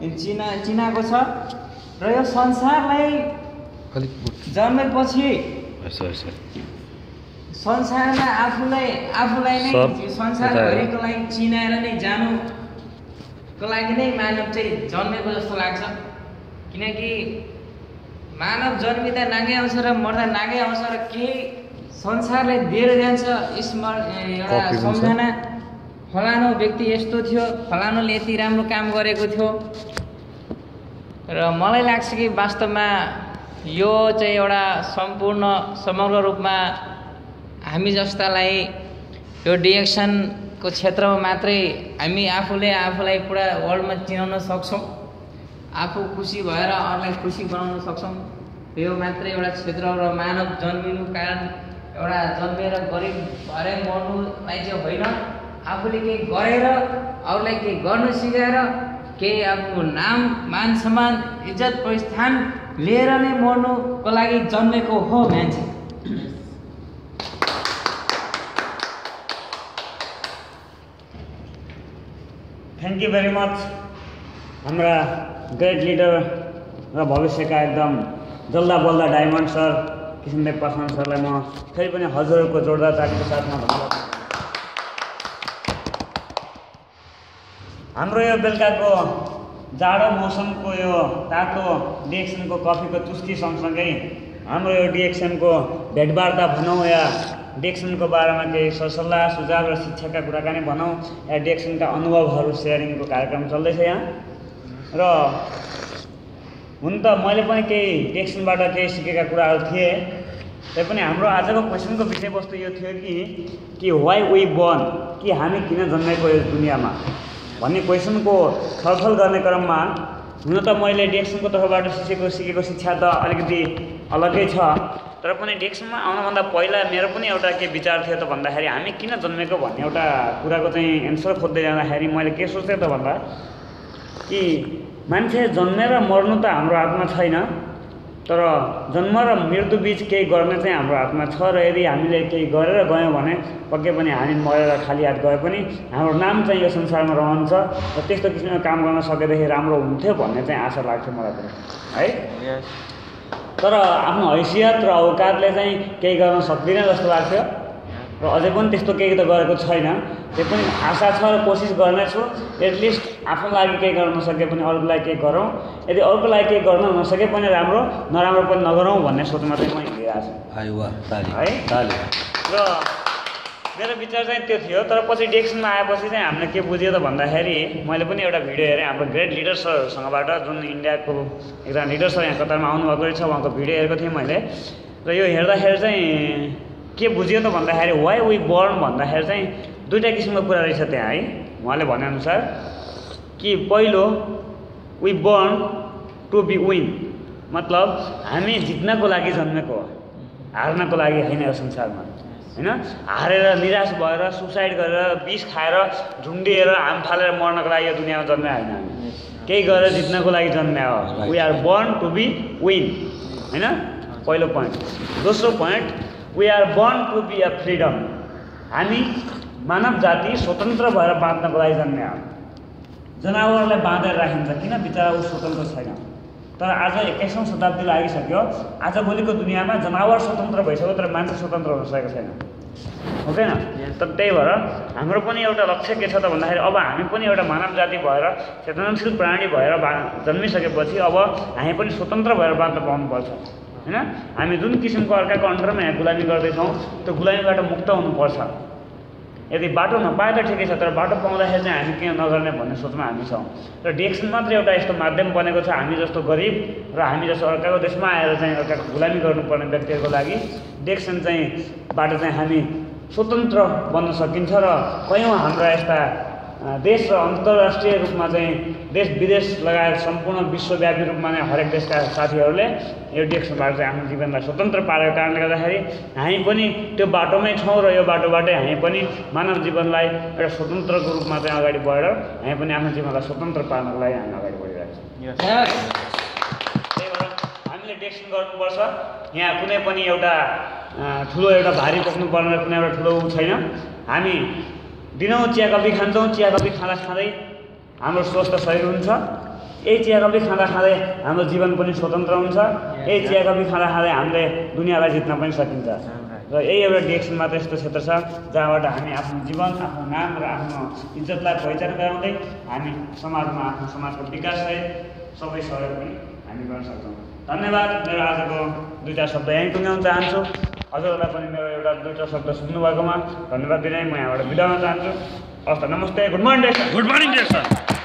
चिनाएको छ र यो संसारलाई जन्मेपछि संसारमा आफूलाई नै संसारभरिकोलाई चिनाएर नै जानुको लागि नै मानव चाहिँ जन्मेको जस्तो लाग्छ। किनकि मानव जन्मिँदा नागै आउँछ र मर्दा नागै आउँछ र केही संसारले दिएर जान्छ एउटा सम्झना, फलानु व्यक्ति यस्तो थियो, फलानुले यति राम्रो काम गरेको थियो। र मलाई लाग्छ कि वास्तवमा यो चाहिँ एउटा सम्पूर्ण समग्र रूपमा हामी जस्तालाई यो डिएक्सनको क्षेत्रमा मात्रै हामी आफूलाई पुरा वर्ल्डमा चिनाउन सक्छौँ, आफू खुसी भएर अरूलाई खुसी बनाउन सक्छौँ। यो मात्रै एउटा क्षेत्र र मानव जन्मिनु कारण एउटा जन्मेर गरिब भएर मर्नुलाई चाहिँ होइन, आफूले केही गरेर अरूलाई केही गर्न सिकाएर केही आफ्नो नाम मान सम्मान इज्जत प्रतिष्ठान लिएर नै मर्नुको लागि जन्मेको हो मान्छे। थ्याङ्क यू भेरी मच हाम्रा ग्रेट लिडर र भविष्यका एकदम जल्दा बल्दा डायमन्ड सर किशनदेव पासवान सरलाई म फेरि पनि हजुरहरूको जोरदार तालीको साथमा धन्यवाद। हाम्रो यो बेलुकाको जाडो मौसमको यो तातो डिएक्सनको कफीको चुस्की सँगसँगै हाम्रो यो डिएक्सनको भेटवार्ता भनौँ या डिएक्सनको बारेमा केही सरसल्लाह सुझाव र शिक्षाका कुराकानी भनौँ या डिएक्सनका अनुभवहरू सेयरिङको कार्यक्रम चल्दैछ यहाँ। र हुन त मैले पनि केही डिएक्सनबाट केही सिकेका कुराहरू थिए, तैपनि हाम्रो आजको क्वेसनको विषयवस्तु यो थियो कि वाइ वी बर्न, कि हामी किन जन्मेको यो दुनियाँमा भन्ने क्वेसनको छलफल गर्ने क्रममा हुन त मैले डिएक्सनको तर्फबाट सिकेको शिक्षा त अलिकति अलग्गै छ, तर पनि डिएक्सनमा आउनुभन्दा पहिला मेरो पनि एउटा के विचार थियो त भन्दाखेरि हामी किन जन्मेको भन्ने एउटा कुराको चाहिँ एन्सर खोज्दै जाँदाखेरि मैले के सोच्थेँ त भन्दा कि मान्छे जन्मेर मर्नु त हाम्रो हातमा छैन, तर जन्म र मृत्यु बिच केही गर्ने चाहिँ हाम्रो हातमा छ। र यदि हामीले केही गरेर गयौँ भने पक्कै पनि हामी मरेर खाली हात गए पनि हाम्रो नाम चाहिँ यो संसारमा रहन्छ र त्यस्तो किसिमको काम गर्न सकेदेखि राम्रो हुन्थ्यो भन्ने चाहिँ आशा लाग्थ्यो मलाई पनि है। तर आफ्नो हैसियत र औकातले चाहिँ केही गर्न सक्दिनँ जस्तो लाग्थ्यो र अझै पनि त्यस्तो केही त गरेको छैन। त्यो पनि आशा छ र कोसिस गर्नेछु एटलिस्ट आफ्नो लागि केही गर्न नसके पनि अरूको लागि केही गरौँ, यदि अरूको लागि केही गर्न नसके पनि नराम्रो पनि नगरौँ भन्ने सोचमा चाहिँ म हिँडिरहेको छु है। र मेरो विचार चाहिँ त्यो थियो। तर पछि डिएक्सनमा आएपछि चाहिँ हामीले के बुझ्यो त भन्दाखेरि मैले पनि एउटा भिडियो हेरेँ हाम्रो ग्रेट लिडर सरसँगबाट, जुन इन्डियाको एकजना लिडर सर यहाँ कतारमा आउनुभएको रहेछ, उहाँको भिडियो हेरेको थिएँ मैले। र यो हेर्दाखेरि चाहिँ के बुझ्यो त भन्दाखेरि वाइ वी बर्न भन्दाखेरि चाहिँ दुईवटा किसिमको कुरा रहेछ त्यहाँ है। उहाँले भनेअनुसार कि पहिलो we born to be win, मतलब हामी जित्नको लागि जन्मेको हो, हार्नको लागि होइन यो संसारमा होइन। हारेर निराश भएर सुसाइड गरेर विष खाएर झुन्डिएर हाम फालेर मर्नको लागि यो दुनियाँमा जन्मे होइन, हामी केही गरेर जित्नको लागि जन्मे हो। We are born to be win होइन, पहिलो पोइन्ट। दोस्रो point we are born to be a freedom, हामी मानव जाति स्वतन्त्र भएर बाँच्नको लागि जन्मे हो। जनावरलाई बाँधेर राखिन्छ, किन बिचरा ऊ स्वतन्त्र छैन। तर आज 21औं शताब्दी लागिसक्यो, आजभोलिको दुनियाँमा जनावर स्वतन्त्र भइसक्यो तर मान्छे स्वतन्त्र हुन सकेको छैन, हो कि न। तर त्यही भएर हाम्रो पनि एउटा लक्ष्य के छ त भन्दाखेरि अब हामी पनि एउटा मानव जाति भएर चेतनशील प्राणी भएर जन्मिसकेपछि अब हामी पनि स्वतन्त्र भएर बाँच्न पाउनुपर्छ होइन। हामी जुन किसिमको अर्काको अन्डरमा यहाँ गुलामी गर्दैछौँ त्यो गुलामीबाट मुक्त हुनुपर्छ। यदि बाटो नपाए त ठिकै छ, तर बाटो पाउँदाखेरि चाहिँ हामी किन नगर्ने भन्ने सोचमा हामी छौँ। र डिएक्सन मात्र एउटा यस्तो माध्यम बनेको छ हामी जस्तो गरिब र हामी जस्तो अर्काको देशमा आएर चाहिँ अर्काको गुलामी गर्नुपर्ने व्यक्तिहरूको लागि डिएक्सन चाहिँ बाट चाहिँ हामी स्वतन्त्र बन्न सकिन्छ। र कयौँ हाम्रा यस्ता देश र अन्तर्राष्ट्रिय रूपमा चाहिँ देश विदेश लगायत सम्पूर्ण विश्वव्यापी रूपमा नै हरेक देशका साथीहरूले यो डिएक्सनबाट चाहिँ आफ्नो जीवनलाई स्वतन्त्र पारेको कारणले गर्दाखेरि हामी पनि त्यो बाटोमै छौँ र यो बाटोबाटै हामी पनि मानव जीवनलाई एउटा स्वतन्त्रको रूपमा चाहिँ अगाडि बढेर हामी पनि आफ्नो जीवनलाई स्वतन्त्र पार्नको लागि हामी अगाडि बढिरहेको छौँ। त्यही भएर हामीले डिएक्सन गर्नुपर्छ। यहाँ कुनै पनि एउटा ठुलो एउटा भारी बोक्नुपर्ने कुनै एउटा ठुलो छैन। हामी दिनौँ चिया कफी खान्छौँ, चिया कफी खाँदा खाँदै हाम्रो स्वस्थ शरीर हुन्छ यही चिया कफी खाँदा खाँदै हाम्रो जीवन पनि स्वतन्त्र हुन्छ। यही चिया कफी खाँदा खाँदै हामीले दुनियाँलाई जित्न पनि सकिन्छ। र यही एउटा डिरेक्सन मात्र यस्तो क्षेत्र छ जहाँबाट हामी आफ्नो जीवन, आफ्नो नाम र आफ्नो इज्जतलाई पहिचान गराउँदै हामी समाजमा आफ्नो समाजको विकाससहित सबै सहयोग पनि हामी गर्न सक्छौँ। धन्यवाद। मेरो आजको 2-4 शब्द यहीँ टुङ्ग्याउन चाहन्छु। हजुरहरूलाई पनि मेरो एउटा 2-4 शब्द सुन्नुभएकोमा धन्यवाद दिँदै म यहाँबाट बिदा हुन चाहन्छु। हस् त, नमस्ते, good morning. Good morning sir.